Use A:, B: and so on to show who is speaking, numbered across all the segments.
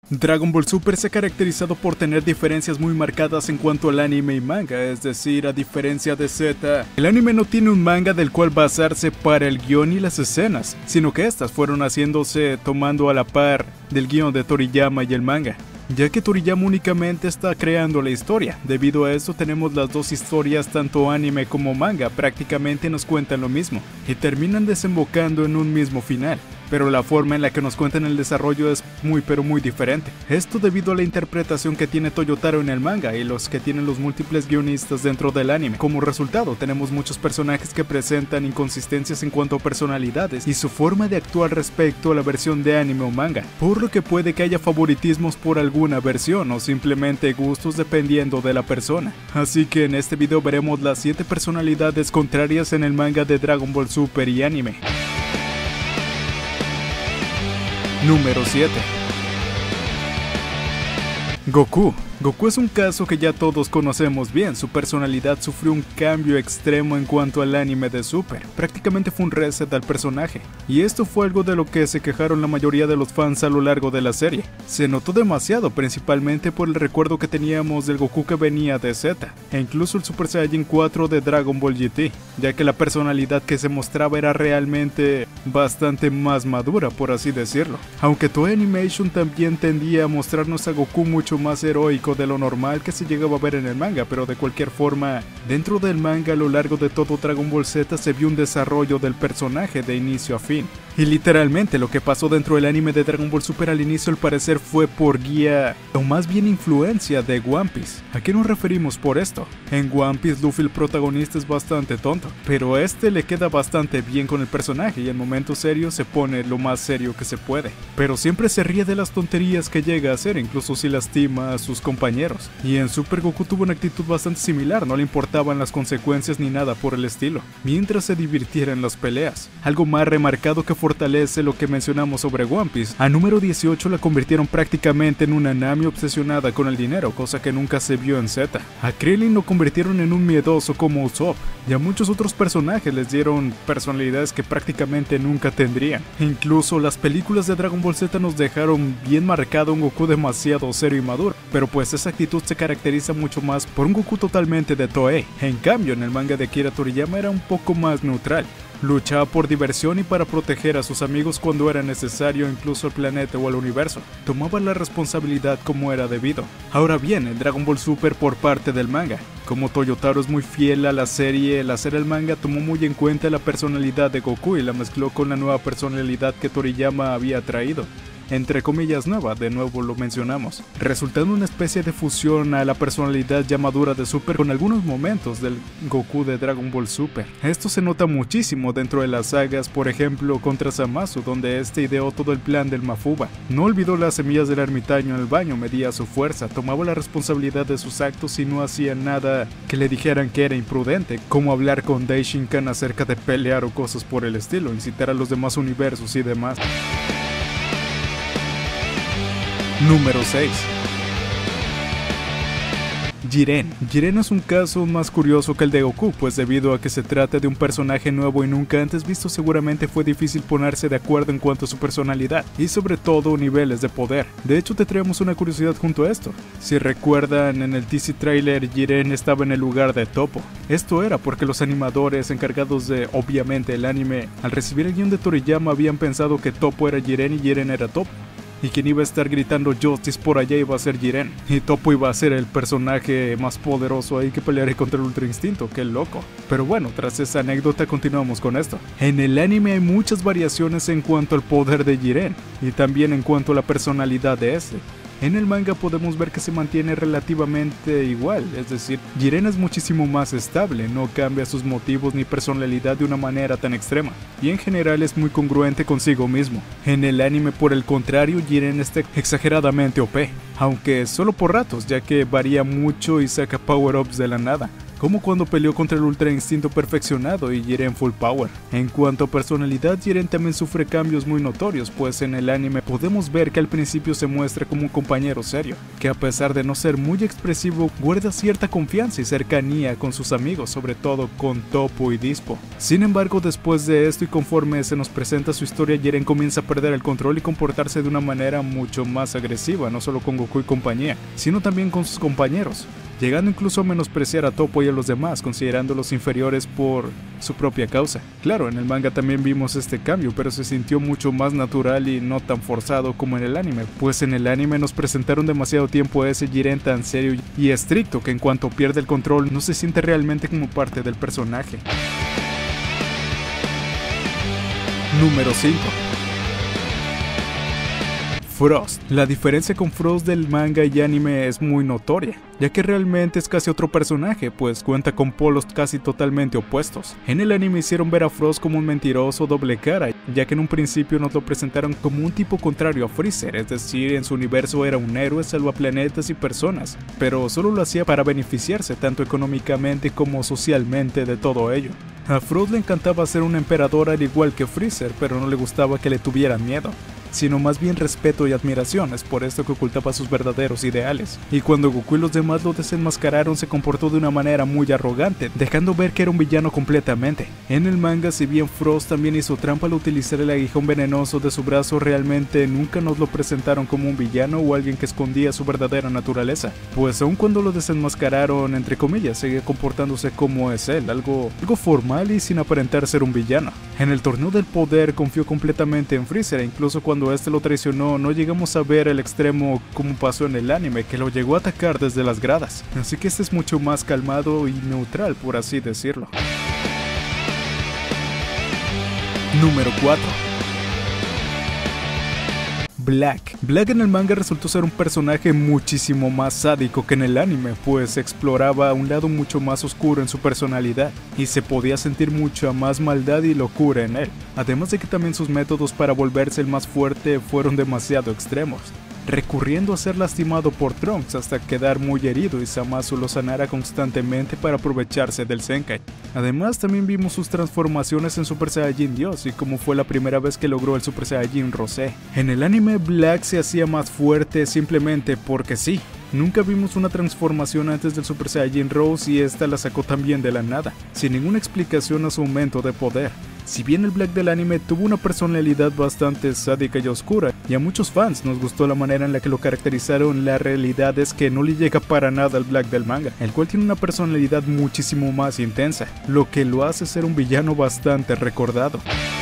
A: Dragon Ball Super se ha caracterizado por tener diferencias muy marcadas en cuanto al anime y manga, es decir, a diferencia de Z, el anime no tiene un manga del cual basarse para el guión y las escenas, sino que estas fueron haciéndose tomando a la par del guión de Toriyama y el manga, ya que Toriyama únicamente está creando la historia. Debido a eso tenemos las dos historias, tanto anime como manga, prácticamente nos cuentan lo mismo, y terminan desembocando en un mismo final. Pero la forma en la que nos cuentan el desarrollo es muy diferente. Esto debido a la interpretación que tiene Toyotaro en el manga y los que tienen los múltiples guionistas dentro del anime. Como resultado tenemos muchos personajes que presentan inconsistencias en cuanto a personalidades y su forma de actuar respecto a la versión de anime o manga, por lo que puede que haya favoritismos por alguna versión o simplemente gustos dependiendo de la persona. Así que en este video veremos las 7 personalidades contrarias en el manga de Dragon Ball Super y anime. Número 7. Goku. Goku es un caso que ya todos conocemos bien. Su personalidad sufrió un cambio extremo en cuanto al anime de Super. Prácticamente fue un reset al personaje, y esto fue algo de lo que se quejaron la mayoría de los fans a lo largo de la serie. Se notó demasiado, principalmente por el recuerdo que teníamos del Goku que venía de Z, e incluso el Super Saiyan 4 de Dragon Ball GT, ya que la personalidad que se mostraba era realmente bastante más madura, por así decirlo. Aunque Toei Animation también tendía a mostrarnos a Goku mucho más heroico de lo normal que se llegaba a ver en el manga, pero de cualquier forma, dentro del manga a lo largo de todo Dragon Ball Z se vio un desarrollo del personaje de inicio a fin. Y literalmente lo que pasó dentro del anime de Dragon Ball Super al inicio al parecer fue por guía, o más bien influencia de One Piece. ¿A qué nos referimos por esto? En One Piece Luffy el protagonista es bastante tonto, pero a este le queda bastante bien con el personaje y en momentos serios se pone lo más serio que se puede. Pero siempre se ríe de las tonterías que llega a hacer, incluso si lastima a sus compañeros. Y en Super Goku tuvo una actitud bastante similar, no le importaban las consecuencias ni nada por el estilo, mientras se divirtiera en las peleas. Algo más remarcado que fortalece lo que mencionamos sobre One Piece. A número 18 la convirtieron prácticamente en una Nami obsesionada con el dinero, cosa que nunca se vio en Z. A Krillin lo convirtieron en un miedoso como Usopp, y a muchos otros personajes les dieron personalidades que prácticamente nunca tendrían. Incluso las películas de Dragon Ball Z nos dejaron bien marcado un Goku demasiado serio y maduro, pero pues esa actitud se caracteriza mucho más por un Goku totalmente de Toei. En cambio, en el manga de Akira Toriyama era un poco más neutral. Luchaba por diversión y para proteger a sus amigos cuando era necesario, incluso al planeta o al universo. Tomaba la responsabilidad como era debido. Ahora bien, en Dragon Ball Super por parte del manga, como Toyotaro es muy fiel a la serie, al hacer el manga tomó muy en cuenta la personalidad de Goku y la mezcló con la nueva personalidad que Toriyama había traído. Entre comillas nueva, de nuevo lo mencionamos, resultando una especie de fusión a la personalidad ya madura de Super con algunos momentos del Goku de Dragon Ball Super. Esto se nota muchísimo dentro de las sagas, por ejemplo contra Zamasu, donde este ideó todo el plan del Mafuba. No olvidó las semillas del ermitaño en el baño, medía su fuerza, tomaba la responsabilidad de sus actos y no hacía nada que le dijeran que era imprudente, como hablar con Daishinkan acerca de pelear o cosas por el estilo, incitar a los demás universos y demás. Número 6. Jiren. Jiren es un caso más curioso que el de Goku, pues debido a que se trata de un personaje nuevo y nunca antes visto, seguramente fue difícil ponerse de acuerdo en cuanto a su personalidad y sobre todo niveles de poder. De hecho te traemos una curiosidad junto a esto. Si recuerdan, en el teaser trailer Jiren estaba en el lugar de Toppo. Esto era porque los animadores encargados de, obviamente, el anime, al recibir el guión de Toriyama habían pensado que Toppo era Jiren y Jiren era Toppo. Y quien iba a estar gritando Justice por allá iba a ser Jiren. Y Toppo iba a ser el personaje más poderoso ahí que pelearía contra el Ultra Instinto, qué loco. Pero bueno, tras esa anécdota continuamos con esto. En el anime hay muchas variaciones en cuanto al poder de Jiren, y también en cuanto a la personalidad de este. En el manga podemos ver que se mantiene relativamente igual, es decir, Jiren es muchísimo más estable, no cambia sus motivos ni personalidad de una manera tan extrema, y en general es muy congruente consigo mismo. En el anime, por el contrario, Jiren está exageradamente OP, aunque solo por ratos, ya que varía mucho y saca power-ups de la nada. como cuando peleó contra el Ultra Instinto perfeccionado y Jiren Full Power. En cuanto a personalidad, Jiren también sufre cambios muy notorios, pues en el anime podemos ver que al principio se muestra como un compañero serio, que a pesar de no ser muy expresivo, guarda cierta confianza y cercanía con sus amigos, sobre todo con Toppo y Dispo. Sin embargo, después de esto y conforme se nos presenta su historia, Jiren comienza a perder el control y comportarse de una manera mucho más agresiva, no solo con Goku y compañía, sino también con sus compañeros, llegando incluso a menospreciar a Toppo y a los demás, considerándolos inferiores por su propia causa. Claro, en el manga también vimos este cambio, pero se sintió mucho más natural y no tan forzado como en el anime, pues en el anime nos presentaron demasiado tiempo a ese Jiren tan serio y estricto que en cuanto pierde el control no se siente realmente como parte del personaje. Número 5. Frost. La diferencia con Frost del manga y anime es muy notoria, ya que realmente es casi otro personaje, pues cuenta con polos casi totalmente opuestos. En el anime hicieron ver a Frost como un mentiroso doble cara, ya que en un principio nos lo presentaron como un tipo contrario a Freezer, es decir, en su universo era un héroe salvaplanetas y personas, pero solo lo hacía para beneficiarse tanto económicamente como socialmente de todo ello. A Frost le encantaba ser un emperador al igual que Freezer, pero no le gustaba que le tuvieran miedo, sino más bien respeto y admiración. Es por esto que ocultaba sus verdaderos ideales. Y cuando Goku y los demás lo desenmascararon, se comportó de una manera muy arrogante, dejando ver que era un villano completamente. En el manga, si bien Frost también hizo trampa al utilizar el aguijón venenoso de su brazo, realmente nunca nos lo presentaron como un villano o alguien que escondía su verdadera naturaleza, pues aun cuando lo desenmascararon, entre comillas, seguía comportándose como es él, algo formal y sin aparentar ser un villano. En el torneo del poder confió completamente en Freezer, e incluso cuando este lo traicionó no llegamos a ver el extremo como pasó en el anime, que lo llegó a atacar desde las gradas, así que este es mucho más calmado y neutral, por así decirlo. Número 4. Black. Black en el manga resultó ser un personaje muchísimo más sádico que en el anime, pues exploraba un lado mucho más oscuro en su personalidad y se podía sentir mucha más maldad y locura en él, además de que también sus métodos para volverse el más fuerte fueron demasiado extremos, recurriendo a ser lastimado por Trunks hasta quedar muy herido y Zamasu lo sanara constantemente para aprovecharse del Zenkai. Además también vimos sus transformaciones en Super Saiyajin Dios y como fue la primera vez que logró el Super Saiyajin Rosé. En el anime Black se hacía más fuerte simplemente porque sí. Nunca vimos una transformación antes del Super Saiyajin Rose y esta la sacó también de la nada, sin ninguna explicación a su aumento de poder. Si bien el Black del anime tuvo una personalidad bastante sádica y oscura, y a muchos fans nos gustó la manera en la que lo caracterizaron, la realidad es que no le llega para nada al Black del manga, el cual tiene una personalidad muchísimo más intensa, lo que lo hace ser un villano bastante recordado.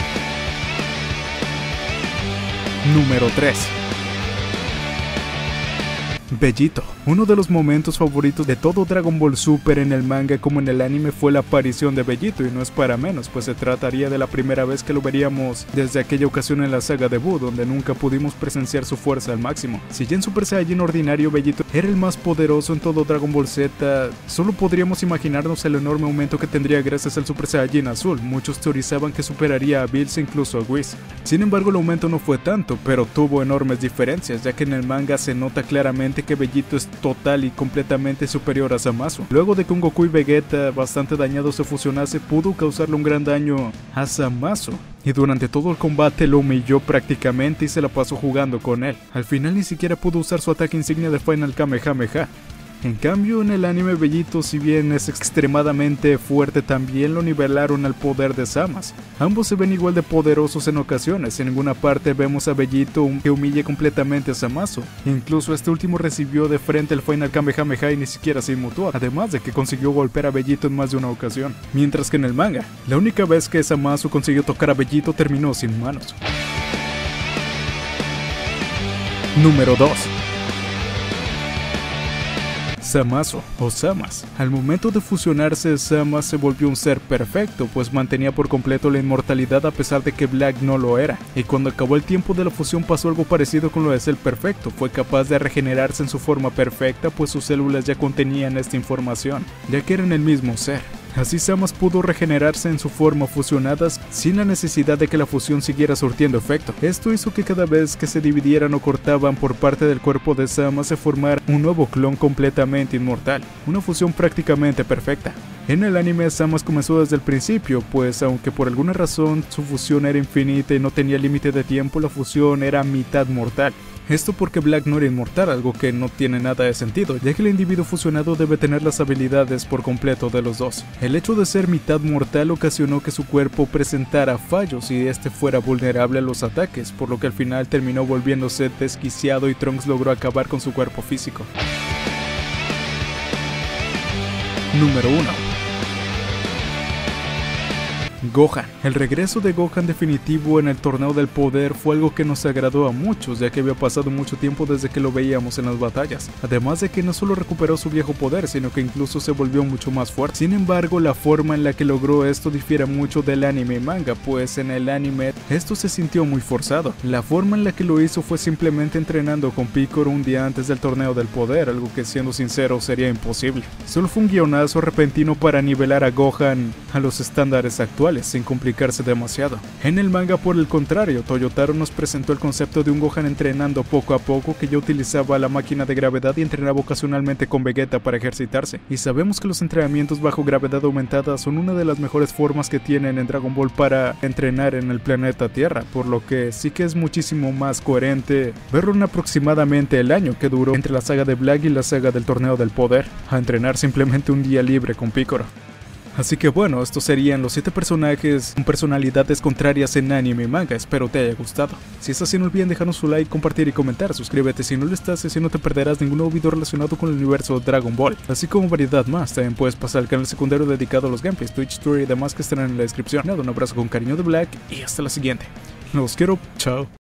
A: Número 3. Bellito. Uno de los momentos favoritos de todo Dragon Ball Super en el manga como en el anime fue la aparición de Bellito, y no es para menos, pues se trataría de la primera vez que lo veríamos desde aquella ocasión en la saga de Buu, donde nunca pudimos presenciar su fuerza al máximo. Si ya en Super Saiyajin ordinario Bellito era el más poderoso en todo Dragon Ball Z, solo podríamos imaginarnos el enorme aumento que tendría gracias al Super Saiyajin Azul. Muchos teorizaban que superaría a Bills e incluso a Whis. Sin embargo, el aumento no fue tanto, pero tuvo enormes diferencias, ya que en el manga se nota claramente que Bellito es total y completamente superior a Zamasu. Luego de que un Goku y Vegeta bastante dañados se fusionase, pudo causarle un gran daño a Zamasu, y durante todo el combate lo humilló prácticamente y se la pasó jugando con él. Al final ni siquiera pudo usar su ataque insignia de Final Kamehameha. En cambio, en el anime Bellito, si bien es extremadamente fuerte, también lo nivelaron al poder de Zamasu. Ambos se ven igual de poderosos en ocasiones, en ninguna parte vemos a Bellito que humille completamente a Zamasu. Incluso este último recibió de frente el Final Kamehameha y ni siquiera se inmutó, además de que consiguió golpear a Bellito en más de una ocasión. Mientras que en el manga, la única vez que Zamasu consiguió tocar a Bellito terminó sin manos. Número 2. Zamasu o Zamas. Al momento de fusionarse, Zamas se volvió un ser perfecto, pues mantenía por completo la inmortalidad a pesar de que Black no lo era, y cuando acabó el tiempo de la fusión pasó algo parecido con lo de Cell Perfecto. Fue capaz de regenerarse en su forma perfecta, pues sus células ya contenían esta información, ya que eran el mismo ser. Así Zamasu pudo regenerarse en su forma fusionadas sin la necesidad de que la fusión siguiera surtiendo efecto. Esto hizo que cada vez que se dividieran o cortaban por parte del cuerpo de Zamasu se formara un nuevo clon completamente inmortal, una fusión prácticamente perfecta. En el anime Zamasu comenzó desde el principio, pues aunque por alguna razón su fusión era infinita y no tenía límite de tiempo, la fusión era mitad mortal. Esto porque Black no era inmortal, algo que no tiene nada de sentido, ya que el individuo fusionado debe tener las habilidades por completo de los dos. El hecho de ser mitad mortal ocasionó que su cuerpo presentara fallos y este fuera vulnerable a los ataques, por lo que al final terminó volviéndose desquiciado y Trunks logró acabar con su cuerpo físico. Número 1. Gohan. El regreso de Gohan definitivo en el torneo del poder fue algo que nos agradó a muchos, ya que había pasado mucho tiempo desde que lo veíamos en las batallas, además de que no solo recuperó su viejo poder, sino que incluso se volvió mucho más fuerte. Sin embargo, la forma en la que logró esto difiere mucho del anime y manga, pues en el anime esto se sintió muy forzado. La forma en la que lo hizo fue simplemente entrenando con Piccolo un día antes del torneo del poder, algo que siendo sincero sería imposible. Solo fue un guionazo repentino para nivelar a Gohan a los estándares actuales, sin complicarse demasiado. En el manga, por el contrario, Toyotaro nos presentó el concepto de un Gohan entrenando poco a poco, que ya utilizaba la máquina de gravedad y entrenaba ocasionalmente con Vegeta para ejercitarse. Y sabemos que los entrenamientos bajo gravedad aumentada son una de las mejores formas que tienen en Dragon Ball para entrenar en el planeta Tierra, por lo que sí que es muchísimo más coherente verlo en aproximadamente el año que duró entre la saga de Black y la saga del torneo del poder, a entrenar simplemente un día libre con Piccolo. Así que bueno, estos serían los 7 personajes con personalidades contrarias en anime y manga. Espero te haya gustado. Si es así, no olviden dejarnos su like, compartir y comentar. Suscríbete si no lo estás, así no te perderás ningún nuevo video relacionado con el universo Dragon Ball, así como variedad más. También puedes pasar al canal secundario dedicado a los gameplays, Twitch Story y demás que estarán en la descripción. Nada, un abrazo con cariño de Black y hasta la siguiente. Los quiero, chao.